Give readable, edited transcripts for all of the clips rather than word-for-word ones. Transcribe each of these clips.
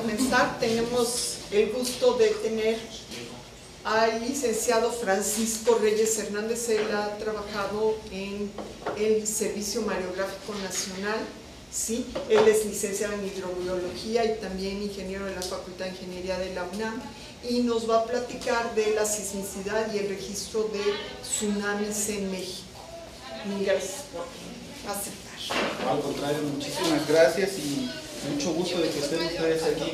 comenzar, tenemos el gusto de tener al licenciado Francisco Reyes Hernández. Él ha trabajado en el Servicio Mareográfico Nacional, ¿sí? Él es licenciado en hidrobiología y también ingeniero de la Facultad de Ingeniería de la UNAM, y nos va a platicar de la sismicidad y el registro de tsunamis en México. Mil gracias por aceptar. Al contrario, muchísimas gracias y mucho gusto de que estén ustedes aquí.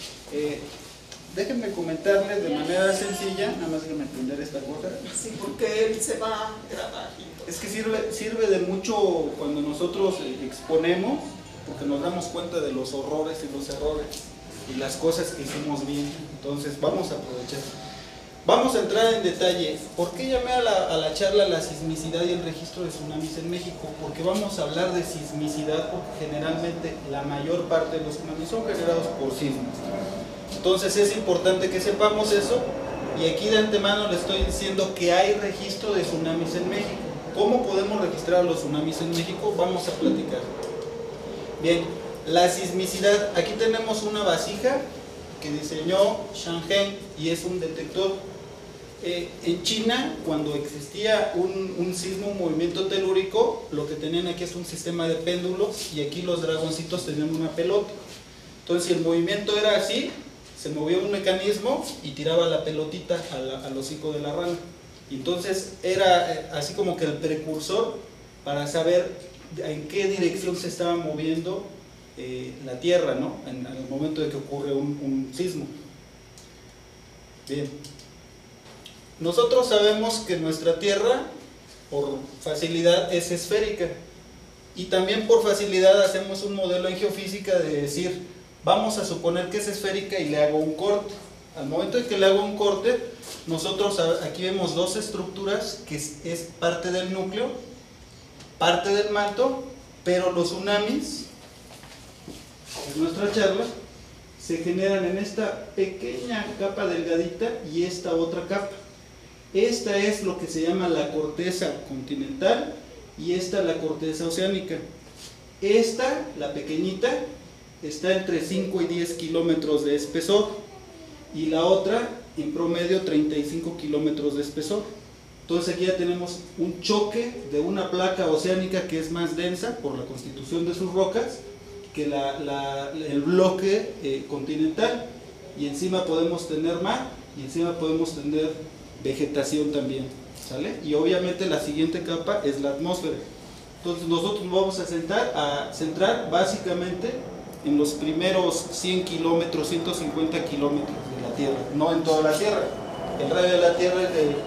Déjenme comentarles de manera sencilla, nada más déjenme prender esta cosa. Sí, porque él se va a grabar. Es que sirve de mucho cuando nosotros exponemos, porque nos damos cuenta de los horrores y los errores y las cosas que hicimos bien. Entonces vamos a aprovechar. Vamos a entrar en detalle. ¿Por qué llamé a la charla la sismicidad y el registro de tsunamis en México? Porque vamos a hablar de sismicidad, porque generalmente la mayor parte de los tsunamis son generados por sismos. Entonces es importante que sepamos eso, y aquí de antemano le estoy diciendo que hay registro de tsunamis en México. ¿Cómo podemos registrar los tsunamis en México? Vamos a platicar. Bien, la sismicidad. Aquí tenemos una vasija que diseñó Shanghen y es un detector. En China, cuando existía un sismo, un movimiento telúrico, lo que tenían aquí es un sistema de péndulos, y aquí los dragoncitos tenían una pelota. Entonces, si el movimiento era así, se movía un mecanismo y tiraba la pelotita al hocico de la rana. Entonces era así como que el precursor para saber en qué dirección se estaba moviendo la Tierra, ¿no? En el momento de que ocurre un sismo. Bien. Nosotros sabemos que nuestra Tierra, por facilidad, es esférica. Y también por facilidad hacemos un modelo en geofísica de decir, vamos a suponer que es esférica y le hago un corte. Al momento de que le hago un corte, nosotros aquí vemos dos estructuras que es parte del núcleo, parte del manto, pero los tsunamis, en nuestra charla, se generan en esta pequeña capa delgadita y esta otra capa. Esta es lo que se llama la corteza continental y esta la corteza oceánica. Esta, la pequeñita, está entre 5 y 10 kilómetros de espesor, y la otra en promedio 35 kilómetros de espesor. Entonces aquí ya tenemos un choque de una placa oceánica que es más densa por la constitución de sus rocas que el bloque continental, y encima podemos tener mar y encima podemos tener vegetación también, ¿sale? Y obviamente la siguiente capa es la atmósfera. Entonces nosotros nos vamos a centrar básicamente en los primeros 100 kilómetros, 150 kilómetros de la Tierra, no en toda la Tierra. El radio de la Tierra es de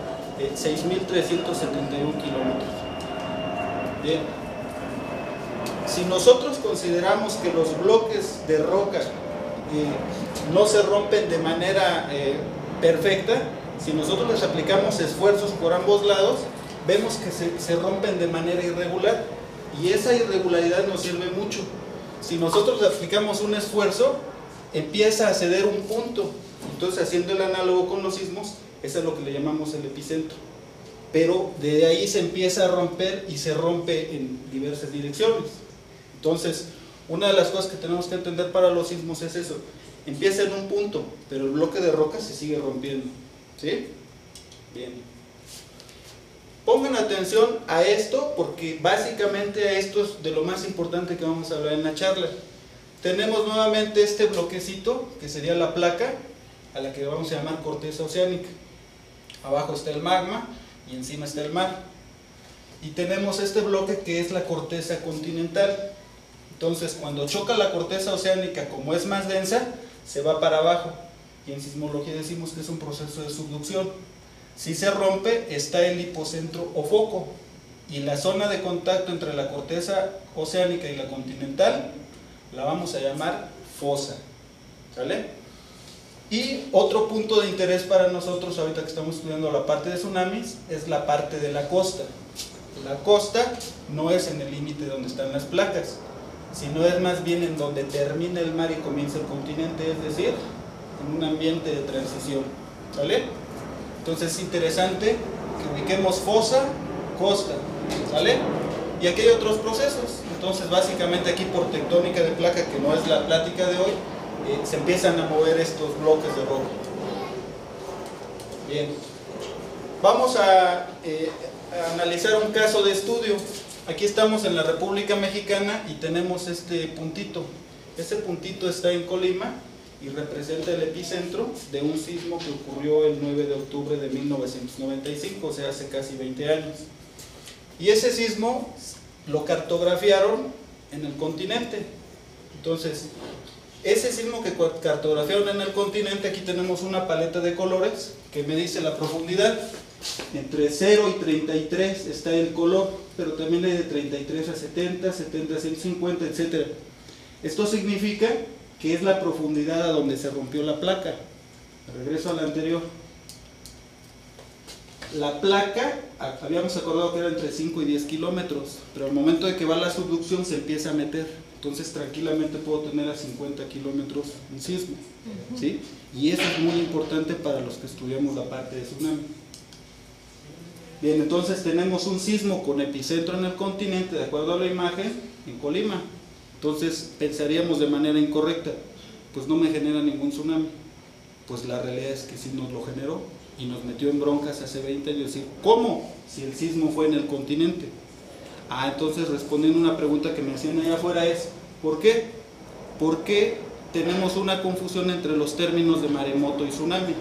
6.371 kilómetros. Bien. Si nosotros consideramos que los bloques de roca no se rompen de manera perfecta, si nosotros les aplicamos esfuerzos por ambos lados, vemos que se rompen de manera irregular, y esa irregularidad nos sirve mucho. Si nosotros le aplicamos un esfuerzo, empieza a ceder un punto. Entonces, haciendo el análogo con los sismos, eso es lo que le llamamos el epicentro. Pero de ahí se empieza a romper y se rompe en diversas direcciones. Entonces, una de las cosas que tenemos que entender para los sismos es eso. Empieza en un punto, pero el bloque de roca se sigue rompiendo. ¿Sí? Bien. Pongan atención a esto, porque básicamente esto es de lo más importante que vamos a hablar en la charla. Tenemos nuevamente este bloquecito, que sería la placa, a la que vamos a llamar corteza oceánica. Abajo está el magma y encima está el mar. Y tenemos este bloque que es la corteza continental. Entonces, cuando choca la corteza oceánica, como es más densa, se va para abajo. Y en sismología decimos que es un proceso de subducción. Si se rompe, está el hipocentro o foco, y la zona de contacto entre la corteza oceánica y la continental la vamos a llamar fosa. ¿Sale? Y otro punto de interés para nosotros, ahorita que estamos estudiando la parte de tsunamis, es la parte de la costa. La costa no es en el límite donde están las placas, sino es más bien en donde termina el mar y comienza el continente, es decir, en un ambiente de transición. ¿Sale? Entonces es interesante que ubiquemos fosa, costa, ¿sale? Y aquí hay otros procesos. Entonces básicamente aquí por tectónica de placa, que no es la plática de hoy, se empiezan a mover estos bloques de roca. Bien, vamos a analizar un caso de estudio. Aquí estamos en la República Mexicana y tenemos este puntito. Ese puntito está en Colima y representa el epicentro de un sismo que ocurrió el 9 de octubre de 1995, o sea, hace casi 20 años. Y ese sismo lo cartografiaron en el continente. Entonces, ese sismo que cartografiaron en el continente, aquí tenemos una paleta de colores que me dice la profundidad. Entre 0 y 33 está el color, pero también hay de 33 a 70, 70 a 150, etc. Esto significa que es la profundidad a donde se rompió la placa. Regreso a la anterior. La placa, habíamos acordado que era entre 5 y 10 kilómetros, pero al momento de que va la subducción se empieza a meter. Entonces tranquilamente puedo tener a 50 kilómetros un sismo, ¿sí? Y eso es muy importante para los que estudiamos la parte de tsunami. Bien, entonces tenemos un sismo con epicentro en el continente, de acuerdo a la imagen, en Colima. Entonces pensaríamos de manera incorrecta, pues no me genera ningún tsunami. Pues la realidad es que sí nos lo generó y nos metió en broncas hace 20 años. Decir, ¿cómo? Si el sismo fue en el continente. Entonces respondiendo una pregunta que me hacían allá afuera es, ¿por qué? ¿Por qué tenemos una confusión entre los términos de maremoto y tsunami?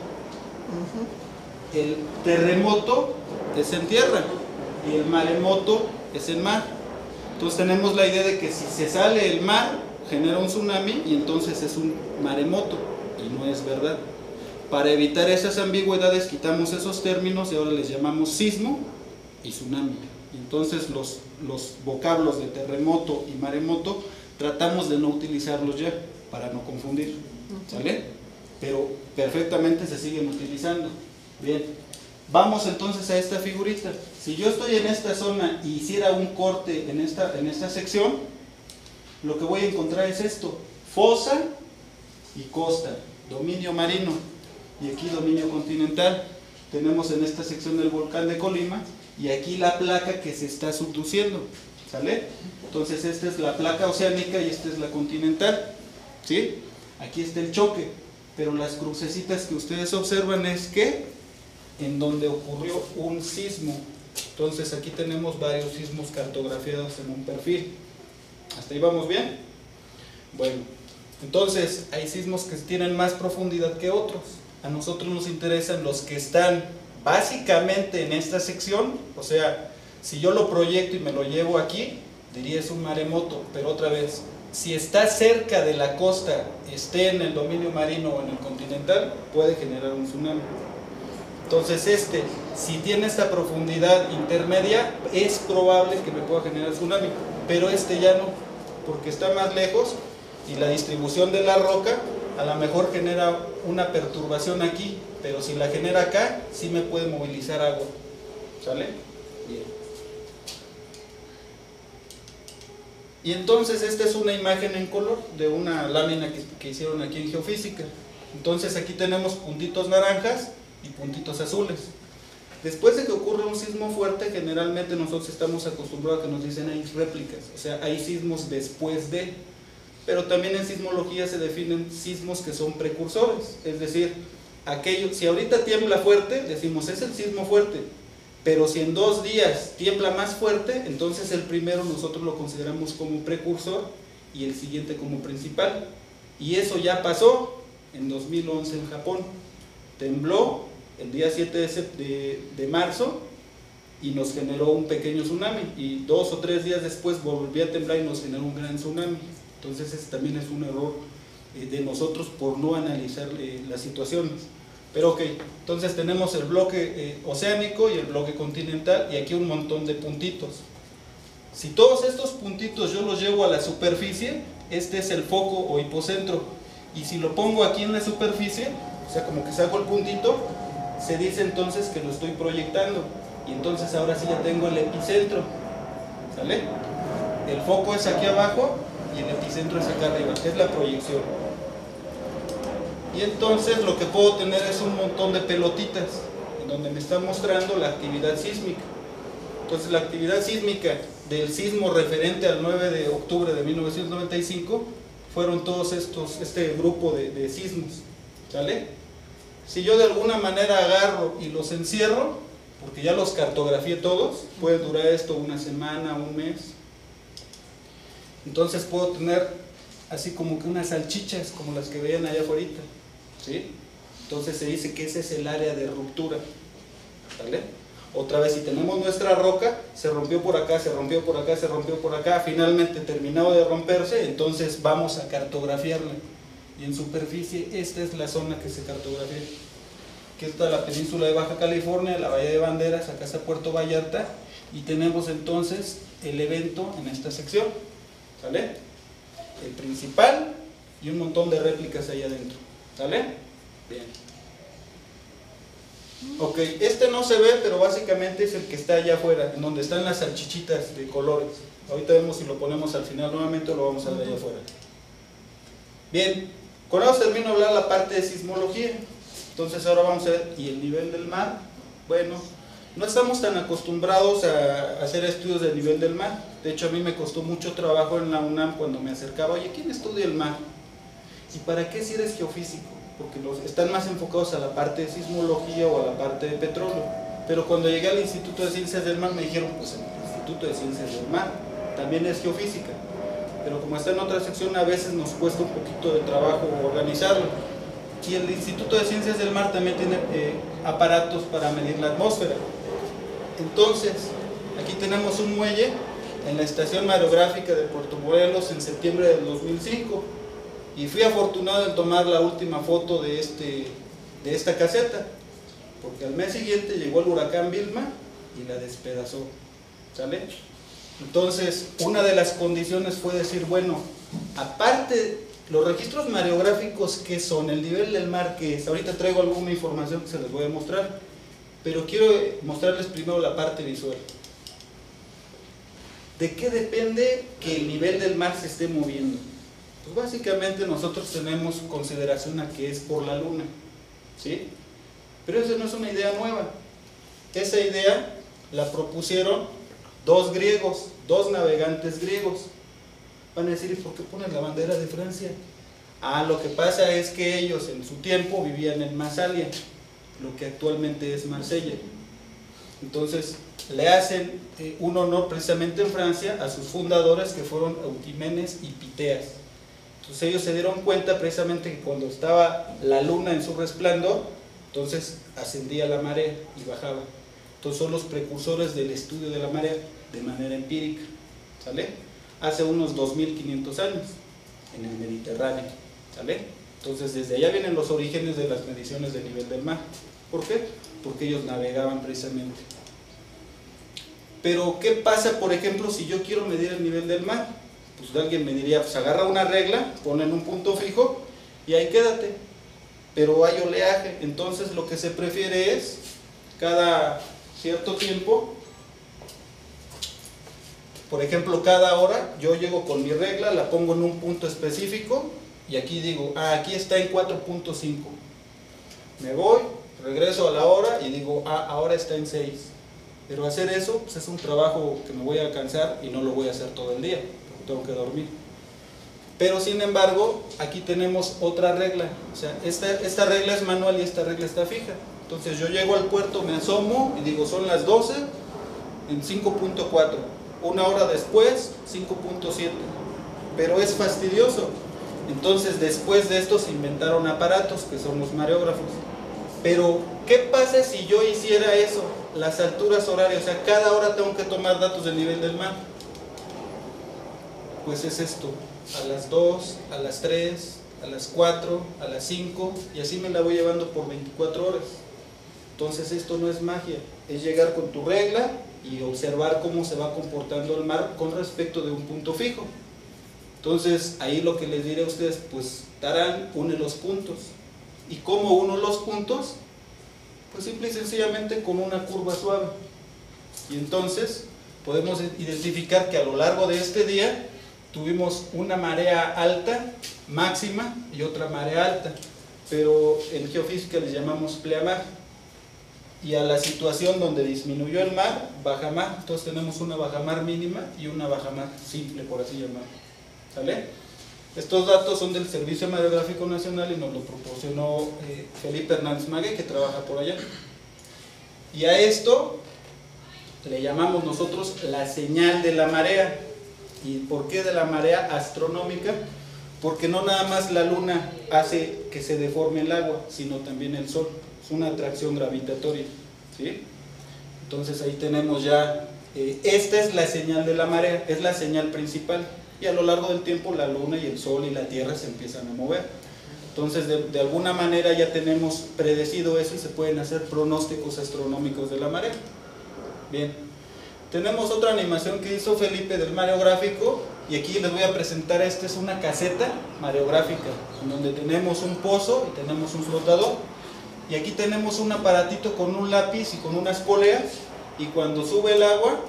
El terremoto es en tierra y el maremoto es en mar. Entonces tenemos la idea de que si se sale el mar genera un tsunami y entonces es un maremoto, y no es verdad. Para evitar esas ambigüedades quitamos esos términos y ahora les llamamos sismo y tsunami. Entonces los vocablos de terremoto y maremoto tratamos de no utilizarlos ya para no confundir, ¿sale? Pero perfectamente se siguen utilizando. Bien, vamos entonces a esta figurita. Si yo estoy en esta zona y hiciera un corte en esta sección, lo que voy a encontrar es esto: fosa y costa, dominio marino, y aquí dominio continental. Tenemos en esta sección el volcán de Colima y aquí la placa que se está subduciendo, ¿sale? Entonces esta es la placa oceánica y esta es la continental, ¿sí? Aquí está el choque, pero las crucecitas que ustedes observan es que en donde ocurrió un sismo. Entonces aquí tenemos varios sismos cartografiados en un perfil. ¿Hasta ahí vamos bien? Bueno, entonces hay sismos que tienen más profundidad que otros. A nosotros nos interesan los que están básicamente en esta sección. O sea, si yo lo proyecto y me lo llevo aquí, diría es un maremoto. Pero otra vez, si está cerca de la costa, esté en el dominio marino o en el continental, puede generar un tsunami. Entonces si tiene esta profundidad intermedia, es probable que me pueda generar tsunami, pero ya no, porque está más lejos y la distribución de la roca a lo mejor genera una perturbación aquí, pero si la genera acá, sí me puede movilizar agua, ¿sale? Bien. Y entonces esta es una imagen en color de una lámina que hicieron aquí en geofísica. Entonces aquí tenemos puntitos naranjas y puntitos azules. Después de que ocurre un sismo fuerte, generalmente nosotros estamos acostumbrados a que nos dicen hay réplicas, o sea, hay sismos después de, pero también en sismología se definen sismos que son precursores, es decir, si ahorita tiembla fuerte, decimos es el sismo fuerte, pero si en 2 días tiembla más fuerte, entonces el primero nosotros lo consideramos como precursor y el siguiente como principal, y eso ya pasó en 2011 en Japón. Tembló el día 7 de marzo y nos generó un pequeño tsunami, y 2 o 3 días después volvió a temblar y nos generó un gran tsunami. Entonces ese también es un error de nosotros por no analizar las situaciones. Pero ok, entonces tenemos el bloque oceánico y el bloque continental y aquí un montón de puntitos. Si todos estos puntitos yo los llevo a la superficie, este es el foco o hipocentro, y si lo pongo aquí en la superficie, o sea, como que saco el puntito, se dice entonces que lo estoy proyectando. Y entonces ahora sí ya tengo el epicentro. ¿Sale? El foco es aquí abajo y el epicentro es acá arriba. Es la proyección. Y entonces lo que puedo tener es un montón de pelotitas en donde me está mostrando la actividad sísmica. Entonces la actividad sísmica del sismo referente al 9 de octubre de 1995 fueron todos este grupo de sismos, ¿sale? Si yo de alguna manera agarro y los encierro, porque ya los cartografié todos, puede durar esto una semana, un mes. Entonces puedo tener así como que unas salchichas, como las que veían allá afuera, ¿sí? Entonces se dice que ese es el área de ruptura, ¿vale? Otra vez, si tenemos nuestra roca, se rompió por acá, se rompió por acá, se rompió por acá, finalmente terminado de romperse, entonces vamos a cartografiarla. Y en superficie, esta es la zona que se cartografía. Aquí está la península de Baja California, la Bahía de Banderas, acá está Puerto Vallarta, y tenemos entonces el evento en esta sección, ¿sale? El principal y un montón de réplicas ahí adentro, ¿sale? Bien. Ok, este no se ve, pero básicamente es el que está allá afuera, en donde están las salchichitas de colores. Ahorita vemos si lo ponemos al final nuevamente o lo vamos a ver allá afuera. Bien, con eso termino de hablar la parte de sismología. Entonces ahora vamos a ver, ¿y el nivel del mar? Bueno, no estamos tan acostumbrados a hacer estudios del nivel del mar. De hecho, a mí me costó mucho trabajo en la UNAM cuando me acercaba, oye, ¿quién estudia el mar? ¿Y para qué si eres geofísico? Porque están más enfocados a la parte de sismología o a la parte de petróleo. Pero cuando llegué al Instituto de Ciencias del Mar me dijeron, pues el Instituto de Ciencias del Mar también es geofísica. Pero como está en otra sección, a veces nos cuesta un poquito de trabajo organizarlo. Y el Instituto de Ciencias del Mar también tiene aparatos para medir la atmósfera. Entonces, aquí tenemos un muelle en la estación mareográfica de Puerto Morelos en septiembre del 2005. Y fui afortunado en tomar la última foto de esta caseta, porque al mes siguiente llegó el huracán Vilma y la despedazó, ¿sale? Entonces, una de las condiciones fue decir, bueno, aparte, los registros mareográficos, ¿qué son? El nivel del mar, ¿qué es? Ahorita traigo alguna información que se les voy a mostrar, pero quiero mostrarles primero la parte visual. ¿De qué depende que el nivel del mar se esté moviendo? Pues básicamente nosotros tenemos consideración a que es por la luna, ¿sí? Pero eso no es una idea nueva. Esa idea la propusieron dos griegos, dos navegantes griegos. Van a decir, ¿y por qué ponen la bandera de Francia? Ah, lo que pasa es que ellos en su tiempo vivían en Massalia, lo que actualmente es Marsella. Entonces le hacen un honor precisamente en Francia a sus fundadores, que fueron Eutimenes y Piteas. Entonces ellos se dieron cuenta precisamente que cuando estaba la luna en su resplandor, entonces ascendía la marea y bajaba. Entonces son los precursores del estudio de la marea de manera empírica, ¿sale? Hace unos 2500 años en el Mediterráneo, ¿sale? Entonces desde allá vienen los orígenes de las mediciones del nivel del mar. ¿Por qué? Porque ellos navegaban precisamente. Pero ¿qué pasa, por ejemplo, si yo quiero medir el nivel del mar? Pues alguien me diría, pues agarra una regla, ponla en un punto fijo y ahí quédate. Pero hay oleaje, entonces lo que se prefiere es, cada cierto tiempo, por ejemplo, cada hora, yo llego con mi regla, la pongo en un punto específico y aquí digo, aquí está en 4.5. Me voy, regreso a la hora y digo, ahora está en 6. Pero hacer eso pues es un trabajo que me voy a cansar y no lo voy a hacer todo el día, porque tengo que dormir. Pero sin embargo, aquí tenemos otra regla, o sea, esta regla es manual y esta regla está fija. Entonces yo llego al puerto, me asomo y digo, son las 12 en 5.4. Una hora después, 5.7. Pero es fastidioso. Entonces después de esto se inventaron aparatos que son los mareógrafos. Pero ¿qué pasa si yo hiciera eso? Las alturas horarias, o sea, cada hora tengo que tomar datos del nivel del mar. Pues es esto, a las 2, a las 3, a las 4, a las 5, y así me la voy llevando por 24 horas. Entonces esto no es magia, es llegar con tu regla y observar cómo se va comportando el mar con respecto de un punto fijo. Entonces ahí lo que les diré a ustedes, pues Tarán une los puntos. ¿Y cómo uno los puntos? Pues simple y sencillamente con una curva suave. Y entonces podemos identificar que a lo largo de este día tuvimos una marea alta, máxima, y otra marea alta, pero en geofísica les llamamos pleamar. Y a la situación donde disminuyó el mar, bajamar. Entonces tenemos una bajamar mínima y una bajamar simple, por así llamarlo, ¿sale? Estos datos son del Servicio Mareográfico Nacional y nos lo proporcionó Felipe Hernández Magué, que trabaja por allá. Y a esto le llamamos nosotros la señal de la marea. ¿Y por qué de la marea astronómica? Porque no nada más la luna hace que se deforme el agua, sino también el sol. Es una atracción gravitatoria, ¿sí? Entonces ahí tenemos ya, esta es la señal de la marea, es la señal principal. Y a lo largo del tiempo la luna y el sol y la tierra se empiezan a mover. Entonces de alguna manera ya tenemos predecido eso y se pueden hacer pronósticos astronómicos de la marea. Bien, tenemos otra animación que hizo Felipe del mareográfico y aquí les voy a presentar. Esta es una caseta mareográfica en donde tenemos un pozo y tenemos un flotador, y aquí tenemos un aparatito con un lápiz y con unas poleas, y cuando sube el agua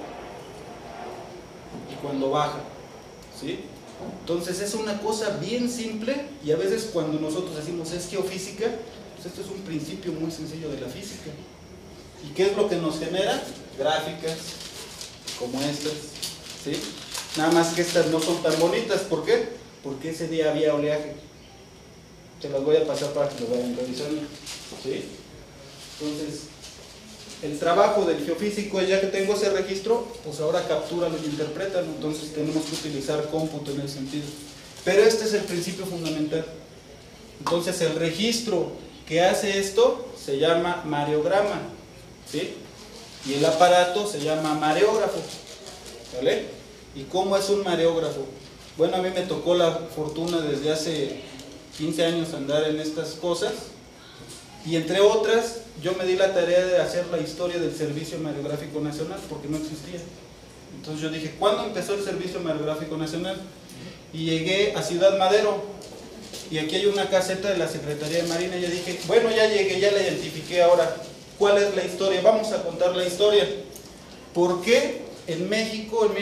y cuando baja, ¿sí? Entonces es una cosa bien simple, y a veces cuando nosotros decimos es geofísica, pues esto es un principio muy sencillo de la física. ¿Y qué es lo que nos genera? Gráficas como estas, ¿sí? Nada más que estas no son tan bonitas. ¿Por qué? Porque ese día había oleaje. Se las voy a pasar para que lo vayan revisando, ¿sí? Entonces, el trabajo del geofísico es, ya que tengo ese registro, pues ahora captúralo y interprétalo. Entonces tenemos que utilizar cómputo en ese sentido. Pero este es el principio fundamental. Entonces el registro que hace esto se llama mareograma, ¿sí? Y el aparato se llama mareógrafo, ¿vale? ¿Y cómo es un mareógrafo? Bueno, a mí me tocó la fortuna desde hace 15 años andar en estas cosas, y entre otras yo me di la tarea de hacer la historia del Servicio Mareográfico Nacional, porque no existía. Entonces yo dije, ¿cuándo empezó el Servicio Mareográfico Nacional? Y llegué a Ciudad Madero, y aquí hay una caseta de la Secretaría de Marina, y yo dije, bueno, ya llegué, ya la identifiqué, ahora, ¿cuál es la historia? Vamos a contar la historia. ¿Por qué en México en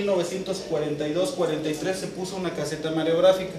1942-43 se puso una caseta mareográfica?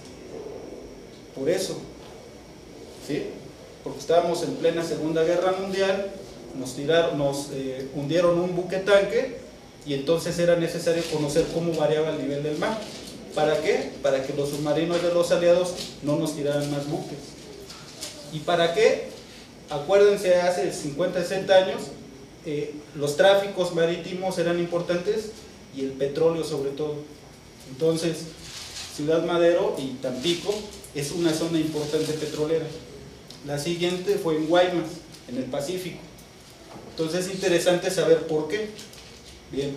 Por eso, ¿sí? Porque estábamos en plena Segunda Guerra Mundial, nos hundieron un buque tanque, y entonces era necesario conocer cómo variaba el nivel del mar. ¿Para qué? Para que los submarinos de los aliados no nos tiraran más buques. ¿Y para qué? Acuérdense, hace 50, 60 años, los tráficos marítimos eran importantes, y el petróleo sobre todo. Entonces, Ciudad Madero y Tampico es una zona importante petrolera. La siguiente fue en Guaymas, en el Pacífico. Entonces es interesante saber por qué. Bien.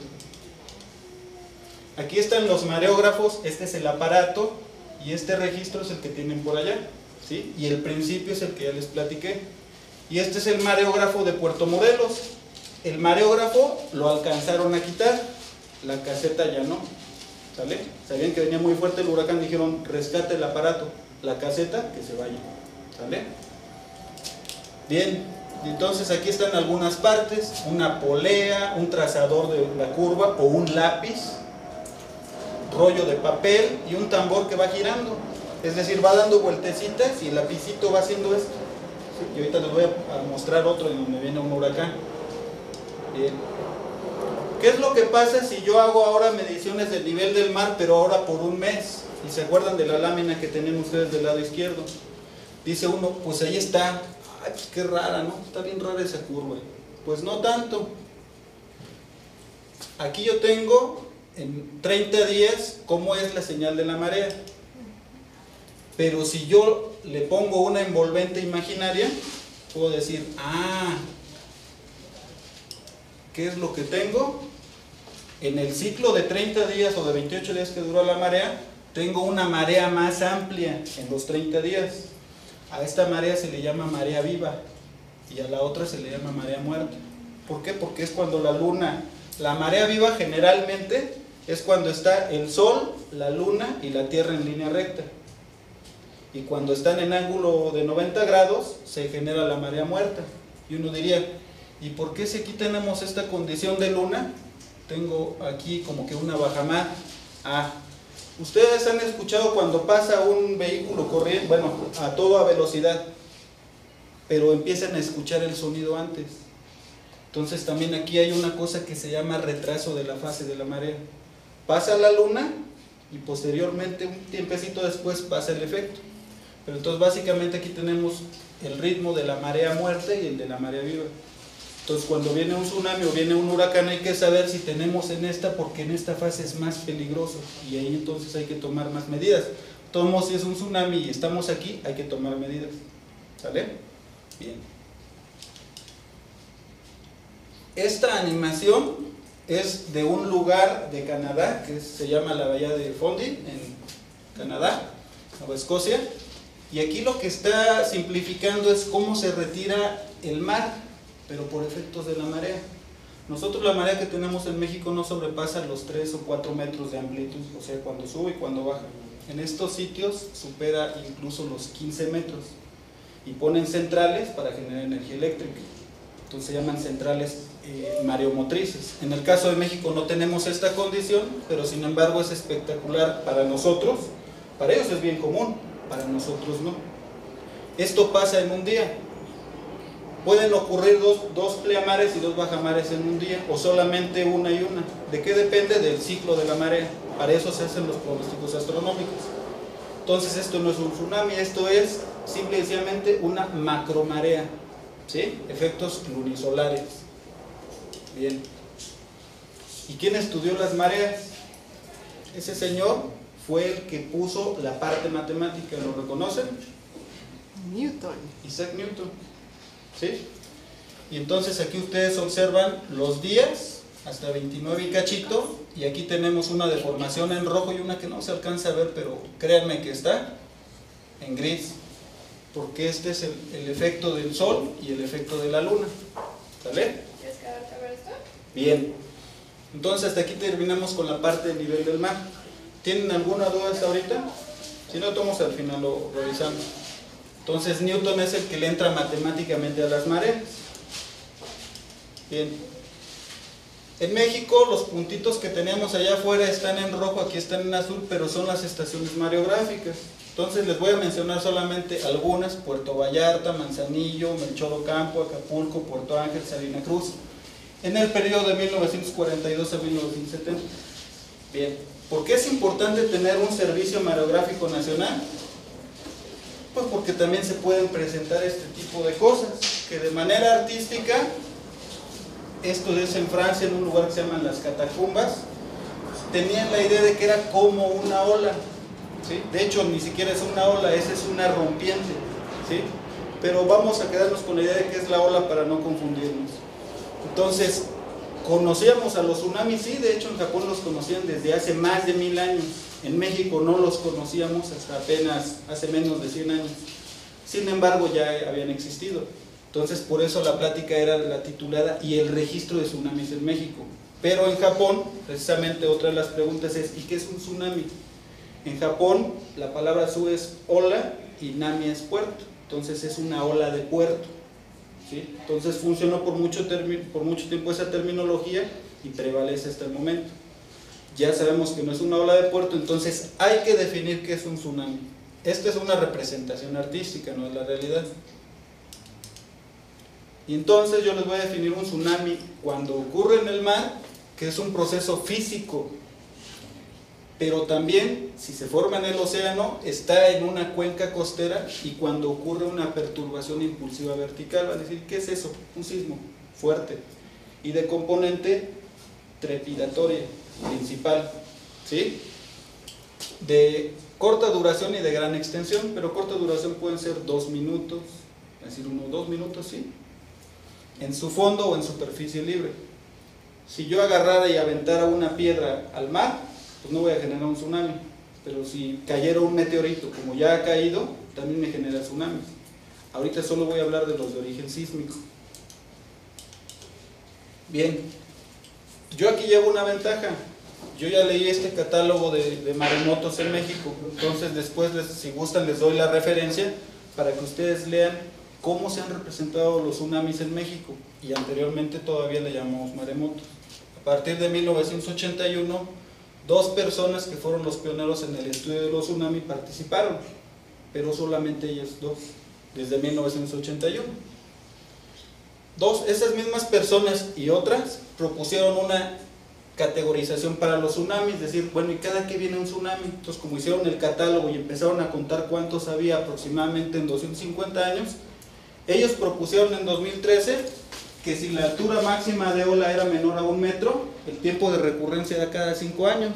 Aquí están los mareógrafos, este es el aparato, y este registro es el que tienen por allá, ¿sí? Y el principio es el que ya les platiqué. Y este es el mareógrafo de Puerto Morelos. El mareógrafo lo alcanzaron a quitar, la caseta ya no, ¿sale? Sabían que venía muy fuerte el huracán, dijeron rescate el aparato, la caseta que se vaya, ¿sale? Bien, entonces aquí están algunas partes, una polea, un trazador de la curva o un lápiz, rollo de papel y un tambor que va girando, es decir, va dando vueltecitas y el lapicito va haciendo esto, ¿sí? Y ahorita les voy a mostrar otro en donde viene un huracán. Bien. ¿Qué es lo que pasa si yo hago ahora mediciones del nivel del mar, pero ahora por un mes? Y se acuerdan de la lámina que tienen ustedes del lado izquierdo. Dice uno, pues ahí está. Ay, pues qué rara, ¿no? Está bien rara esa curva. Pues no tanto. Aquí yo tengo en 30 días cómo es la señal de la marea. Pero si yo le pongo una envolvente imaginaria, puedo decir, ¿qué es lo que tengo? En el ciclo de 30 días o de 28 días que duró la marea, tengo una marea más amplia en los 30 días. A esta marea se le llama marea viva y a la otra se le llama marea muerta. ¿Por qué? Porque es cuando la luna, la marea viva generalmente es cuando está el sol, la luna y la tierra en línea recta. Y cuando están en ángulo de 90 grados se genera la marea muerta. Y uno diría, ¿y por qué si aquí tenemos esta condición de luna? Tengo aquí como que una bajamar. Ustedes han escuchado cuando pasa un vehículo corriendo, bueno, a toda velocidad, pero empiezan a escuchar el sonido antes. Entonces también aquí hay una cosa que se llama retraso de la fase de la marea. Pasa la luna y posteriormente, un tiempecito después, pasa el efecto. Pero entonces básicamente aquí tenemos el ritmo de la marea muerta y el de la marea viva. Entonces cuando viene un tsunami o viene un huracán hay que saber si tenemos en esta, porque en esta fase es más peligroso y ahí entonces hay que tomar más medidas. Todos, si es un tsunami y estamos aquí, hay que tomar medidas. ¿Sale? Bien. Esta animación es de un lugar de Canadá que se llama la Bahía de Fundy, en Canadá, Nueva Escocia. Y aquí lo que está simplificando es cómo se retira el mar, pero por efectos de la marea. Nosotros la marea que tenemos en México no sobrepasa los 3 o 4 metros de amplitud, o sea, cuando sube y cuando baja. En estos sitios supera incluso los 15 metros y ponen centrales para generar energía eléctrica. Entonces se llaman centrales mareomotrices. En el caso de México no tenemos esta condición, pero sin embargo es espectacular para nosotros. Para ellos es bien común, para nosotros no. Esto pasa en un día. Pueden ocurrir dos pleamares y 2 bajamares en un día, o solamente una y una. ¿De qué depende? Del ciclo de la marea. Para eso se hacen los pronósticos astronómicos. Entonces esto no es un tsunami, esto es simple y sencillamente una macromarea, ¿sí? Efectos lunisolares. Bien. ¿Y quién estudió las mareas? Ese señor fue el que puso la parte matemática, ¿lo reconocen? Newton. Isaac Newton, ¿sí? Y entonces aquí ustedes observan los días hasta 29 y cachito, y aquí tenemos una deformación en rojo y una que no se alcanza a ver, pero créanme que está en gris, porque este es el efecto del sol y el efecto de la luna. ¿Sale? ¿Quieres quedarte a ver esto? Bien. Entonces hasta aquí terminamos con la parte del nivel del mar. ¿Tienen alguna duda hasta ahorita? Si no, tomamos al final, lo revisamos. Entonces Newton es el que le entra matemáticamente a las mareas. Bien. En México los puntitos que teníamos allá afuera están en rojo, aquí están en azul, pero son las estaciones mareográficas. Entonces les voy a mencionar solamente algunas: Puerto Vallarta, Manzanillo, Melchor Ocampo, Acapulco, Puerto Ángel, Salina Cruz, en el periodo de 1942 a 1970. Bien, ¿por qué es importante tener un servicio mareográfico nacional? Pues porque también se pueden presentar este tipo de cosas, que de manera artística, esto es en Francia, en un lugar que se llaman las Catacumbas, tenían la idea de que era como una ola, ¿sí? De hecho ni siquiera es una ola, esa es una rompiente, ¿sí? Pero vamos a quedarnos con la idea de que es la ola para no confundirnos. Entonces, ¿conocíamos a los tsunamis? Sí, de hecho en Japón los conocían desde hace más de 1000 años. En México no los conocíamos hasta apenas hace menos de 100 años. Sin embargo, ya habían existido. Entonces, por eso la plática era la titulada "y el registro de tsunamis en México". Pero en Japón, precisamente otra de las preguntas es: ¿y qué es un tsunami? En Japón, la palabra su es ola y nami es puerto. Entonces, es una ola de puerto, ¿sí? Entonces, funcionó por mucho tiempo esa terminología y prevalece hasta el momento. Ya sabemos que no es una ola de puerto, entonces hay que definir qué es un tsunami. Esta es una representación artística, no es la realidad. Y entonces yo les voy a definir un tsunami cuando ocurre en el mar, que es un proceso físico, pero también, si se forma en el océano, está en una cuenca costera, y cuando ocurre una perturbación impulsiva vertical, va a decir, ¿qué es eso? Un sismo fuerte y de componente trepidatoria principal, ¿sí? De corta duración y de gran extensión, pero corta duración pueden ser 2 minutos, es decir, 1 o 2 minutos, ¿sí? En su fondo o en superficie libre. Si yo agarrara y aventara una piedra al mar, pues no voy a generar un tsunami, pero si cayera un meteorito, como ya ha caído, también me genera tsunamis. Ahorita solo voy a hablar de los de origen sísmico. Bien, yo aquí llevo una ventaja. Yo ya leí este catálogo de maremotos en México, entonces después, si gustan, les doy la referencia para que ustedes lean cómo se han representado los tsunamis en México, y anteriormente todavía le llamamos maremotos. A partir de 1981, 2 personas que fueron los pioneros en el estudio de los tsunamis participaron, pero solamente ellas 2, desde 1981. Esas mismas personas y otras propusieron una categorización para los tsunamis, es decir, bueno, ¿y cada que viene un tsunami? Entonces, como hicieron el catálogo y empezaron a contar cuántos había aproximadamente en 250 años, ellos propusieron en 2013 que si la altura máxima de ola era menor a 1 metro, el tiempo de recurrencia era cada 5 años.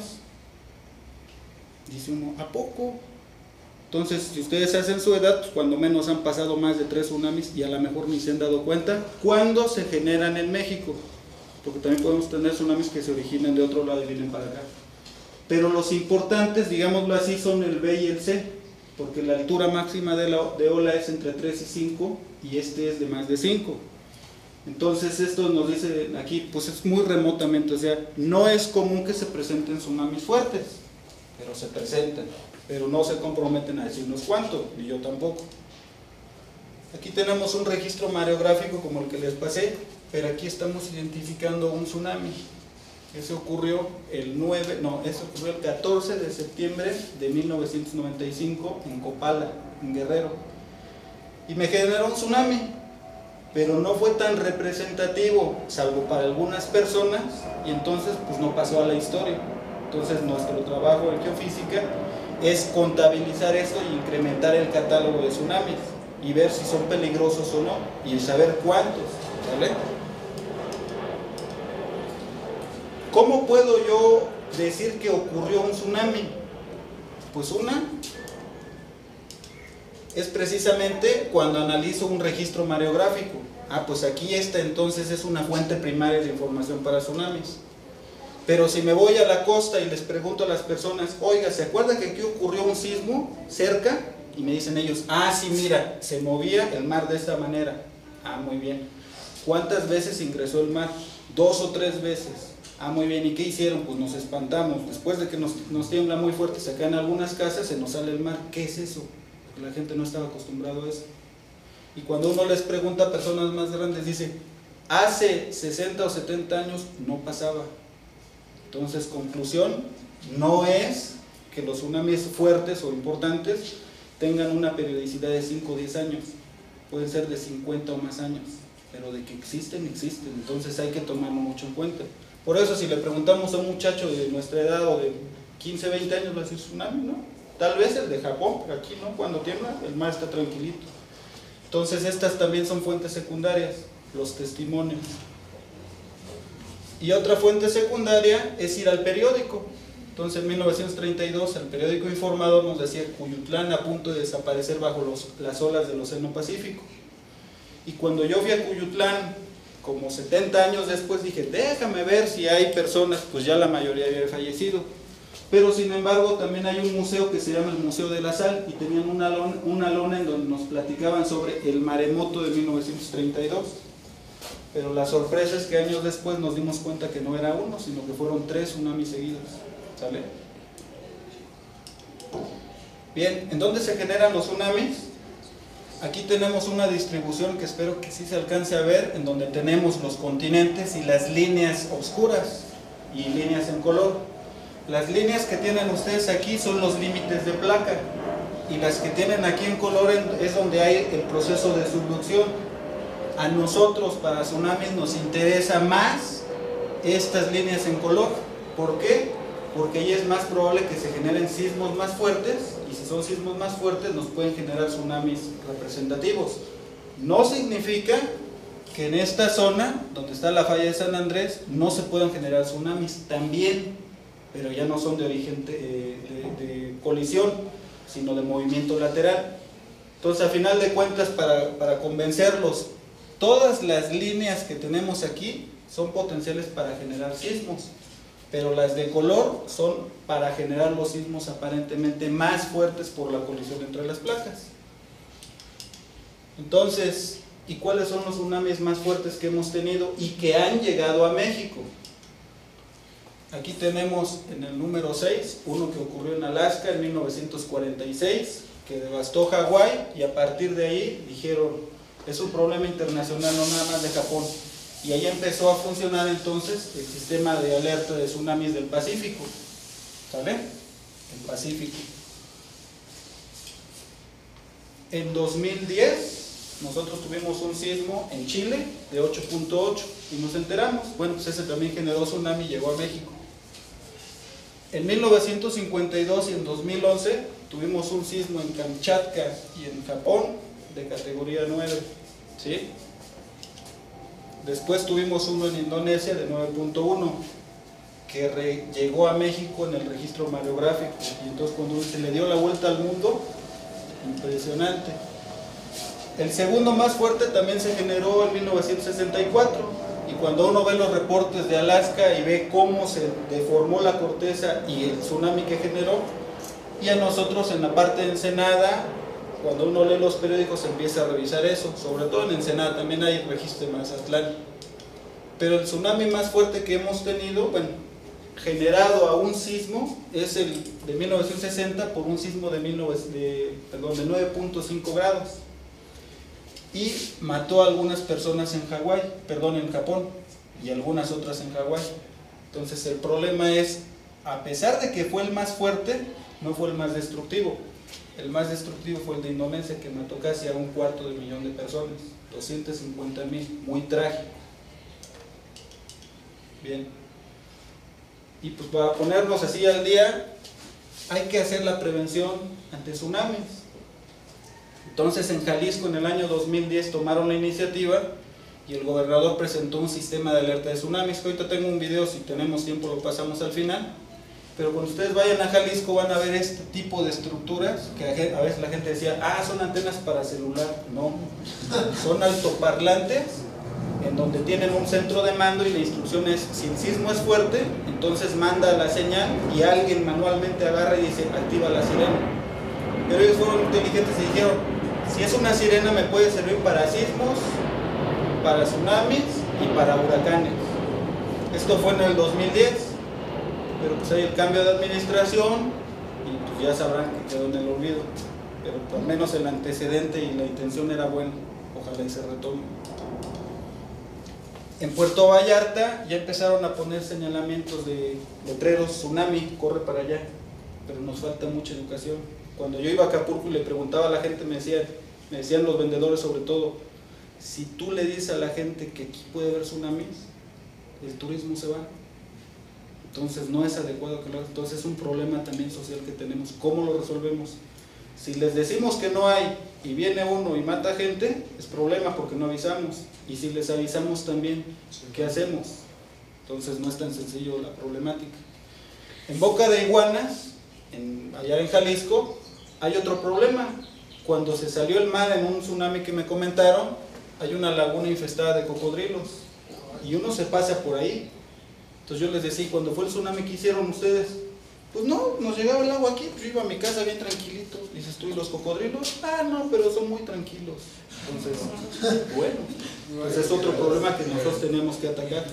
Dice uno, ¿a poco? Entonces, si ustedes hacen su edad, pues cuando menos han pasado más de 3 tsunamis y a lo mejor ni se han dado cuenta. ¿Cuándo se generan en México? Porque también podemos tener tsunamis que se originan de otro lado y vienen para acá. Pero los importantes, digámoslo así, son el B y el C, porque la altura máxima de ola es entre 3 y 5 y este es de más de 5. Entonces esto nos dice aquí, pues es muy remotamente, o sea, no es común que se presenten tsunamis fuertes, pero se presentan, pero no se comprometen a decirnos cuánto, y yo tampoco. Aquí tenemos un registro mareográfico como el que les pasé, pero aquí estamos identificando un tsunami. Ese ocurrió el 14 de septiembre de 1995 en Copala, en Guerrero. Y me generó un tsunami, pero no fue tan representativo, salvo para algunas personas, y entonces pues no pasó a la historia. Entonces nuestro trabajo en geofísica es contabilizar esto y incrementar el catálogo de tsunamis y ver si son peligrosos o no, y saber cuántos, ¿vale? ¿Cómo puedo yo decir que ocurrió un tsunami? Pues una es precisamente cuando analizo un registro mareográfico. Pues aquí esta entonces es una fuente primaria de información para tsunamis. Pero si me voy a la costa y les pregunto a las personas, oiga, ¿se acuerda que aquí ocurrió un sismo cerca? Y me dicen ellos, sí, mira, se movía el mar de esta manera. Muy bien. ¿Cuántas veces ingresó el mar? 2 o 3 veces. Muy bien, ¿y qué hicieron? Pues nos espantamos. Después de que nos tiembla muy fuerte, se caen algunas casas, se nos sale el mar. ¿Qué es eso? Porque la gente no estaba acostumbrado a eso. Y cuando uno les pregunta a personas más grandes, dice, hace 60 o 70 años no pasaba. Entonces, conclusión, no es que los tsunamis fuertes o importantes tengan una periodicidad de 5 o 10 años. Pueden ser de 50 o más años, pero de que existen, existen. Entonces hay que tomarlo mucho en cuenta. Por eso, si le preguntamos a un muchacho de nuestra edad o de 15, 20 años, va a decir tsunami, ¿no? Tal vez el de Japón, pero aquí no, cuando tiembla, el mar está tranquilito. Entonces, estas también son fuentes secundarias, los testimonios. Y otra fuente secundaria es ir al periódico. Entonces, en 1932, el periódico Informador nos decía Cuyutlán a punto de desaparecer bajo las olas del Océano Pacífico. Y cuando yo fui a Cuyutlán, como 70 años después, dije, déjame ver si hay personas, pues ya la mayoría había fallecido. Pero sin embargo, también hay un museo que se llama el Museo de la Sal, y tenían una lona en donde nos platicaban sobre el maremoto de 1932. Pero la sorpresa es que años después nos dimos cuenta que no era uno, sino que fueron 3 tsunamis seguidos. ¿Sale? Bien, ¿en dónde se generan los tsunamis? Aquí tenemos una distribución que espero que sí se alcance a ver, en donde tenemos los continentes y las líneas oscuras y líneas en color. Las líneas que tienen ustedes aquí son los límites de placa, y las que tienen aquí en color es donde hay el proceso de subducción. A nosotros, para tsunamis, nos interesa más estas líneas en color. ¿Por qué? Porque ahí es más probable que se generen sismos más fuertes, y si son sismos más fuertes nos pueden generar tsunamis representativos. No significa que en esta zona, donde está la falla de San Andrés, no se puedan generar tsunamis también, pero ya no son de origen de colisión, sino de movimiento lateral. Entonces, a final de cuentas, para convencerlos, todas las líneas que tenemos aquí son potenciales para generar sismos, pero las de color son para generar los sismos aparentemente más fuertes por la colisión entre las placas. Entonces, ¿y cuáles son los tsunamis más fuertes que hemos tenido y que han llegado a México? Aquí tenemos en el número 6, uno que ocurrió en Alaska en 1946, que devastó Hawái, y a partir de ahí dijeron, es un problema internacional, no nada más de Japón. Y ahí empezó a funcionar entonces el sistema de alerta de tsunamis del Pacífico. ¿Sale? El Pacífico. En 2010 nosotros tuvimos un sismo en Chile de 8.8 y nos enteramos. Bueno, pues ese también generó tsunami y llegó a México. En 1952 y en 2011 tuvimos un sismo en Kamchatka y en Japón de categoría 9, ¿sí? Después tuvimos uno en Indonesia de 9.1 que llegó a México en el registro mareográfico, y entonces cuando se le dio la vuelta al mundo, impresionante. El segundo más fuerte también se generó en 1964, y cuando uno ve los reportes de Alaska y ve cómo se deformó la corteza y el tsunami que generó, y a nosotros en la parte de Ensenada, cuando uno lee los periódicos empieza a revisar eso, sobre todo en Ensenada, también hay registro de Mazatlán. Pero el tsunami más fuerte que hemos tenido, bueno, generado a un sismo, es el de 1960 por un sismo de 9.5 grados. Y mató a algunas personas en en Japón, y algunas otras en Hawái. Entonces el problema es, a pesar de que fue el más fuerte, no fue el más destructivo. El más destructivo fue el de Indonesia, que mató casi a 250.000 de personas, 250.000, muy trágico. Bien. Y pues para ponernos así al día, hay que hacer la prevención ante tsunamis. Entonces en Jalisco en el año 2010 tomaron la iniciativa y el gobernador presentó un sistema de alerta de tsunamis, que ahorita tengo un video, si tenemos tiempo lo pasamos al final. Pero cuando ustedes vayan a Jalisco van a ver este tipo de estructuras, que a veces la gente decía, son antenas para celular. No, son altoparlantes en donde tienen un centro de mando, y la instrucción es, si el sismo es fuerte, entonces manda la señal y alguien manualmente agarra y dice, activa la sirena. Pero ellos fueron inteligentes y dijeron, si es una sirena me puede servir para sismos, para tsunamis y para huracanes. Esto fue en el 2010, pero pues hay el cambio de administración y pues ya sabrán que quedó en el olvido. Pero al menos el antecedente y la intención era buena, ojalá y se retome. En Puerto Vallarta ya empezaron a poner señalamientos de letreros, tsunami, corre para allá, pero nos falta mucha educación. Cuando yo iba a Acapulco y le preguntaba a la gente, me decían los vendedores sobre todo, si tú le dices a la gente que aquí puede haber tsunamis, el turismo se va. Entonces no es adecuado que lo hagan. Entonces es un problema también social que tenemos. ¿Cómo lo resolvemos? Si les decimos que no hay y viene uno y mata gente, es problema porque no avisamos. Y si les avisamos también, ¿qué hacemos? Entonces no es tan sencillo la problemática. En Boca de Iguanas, allá en Jalisco, hay otro problema. Cuando se salió el mar en un tsunami que me comentaron, hay una laguna infestada de cocodrilos y uno se pasa por ahí. Entonces yo les decía, cuando fue el tsunami, ¿qué hicieron ustedes? Pues no, nos llegaba el agua aquí, yo iba a mi casa bien tranquilito. Dices tú, ¿y los cocodrilos? No, pero son muy tranquilos. Entonces, bueno, pues es otro problema que nosotros tenemos que atacar.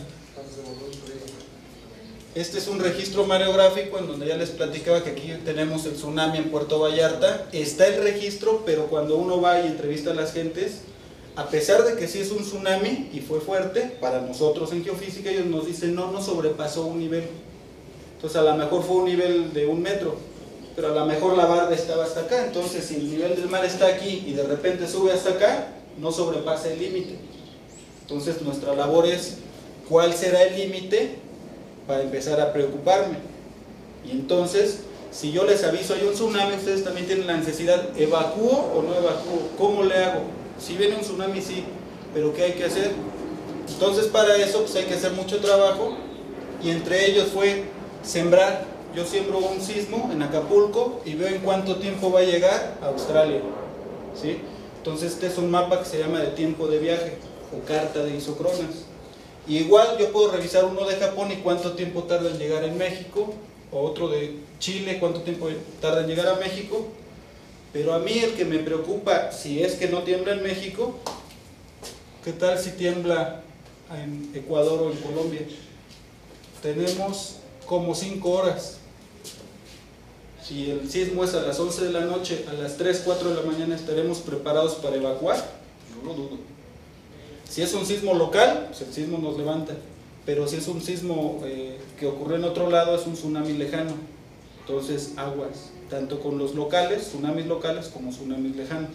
Este es un registro mareográfico en donde ya les platicaba que aquí tenemos el tsunami en Puerto Vallarta. Está el registro, pero cuando uno va y entrevista a las gentes, a pesar de que sí es un tsunami y fue fuerte, para nosotros en geofísica ellos nos dicen no sobrepasó un nivel. Entonces a lo mejor fue un nivel de 1 metro, pero a lo mejor la barda estaba hasta acá. Entonces si el nivel del mar está aquí y de repente sube hasta acá, no sobrepasa el límite. Entonces nuestra labor es, ¿cuál será el límite? Para empezar a preocuparme. Y entonces, si yo les aviso hay un tsunami, ustedes también tienen la necesidad, ¿evacúo o no evacúo? ¿Cómo le hago? Si viene un tsunami, sí, pero ¿qué hay que hacer? Entonces para eso pues hay que hacer mucho trabajo, y entre ellos fue sembrar. Yo siembro un sismo en Acapulco y veo en cuánto tiempo va a llegar a Australia, ¿sí? Entonces este es un mapa que se llama de tiempo de viaje o carta de isócronas. Y igual yo puedo revisar uno de Japón y cuánto tiempo tarda en llegar en México, o otro de Chile, cuánto tiempo tarda en llegar a México. Pero a mí el que me preocupa, si es que no tiembla en México, ¿qué tal si tiembla en Ecuador o en Colombia? Tenemos como 5 horas. Si el sismo es a las 11 de la noche, a las 3, 4 de la mañana estaremos preparados para evacuar. No lo dudo. Si es un sismo local, pues el sismo nos levanta, pero si es un sismo que ocurrió en otro lado, es un tsunami lejano. Entonces aguas, tanto con los locales, tsunamis locales, como tsunamis lejanos.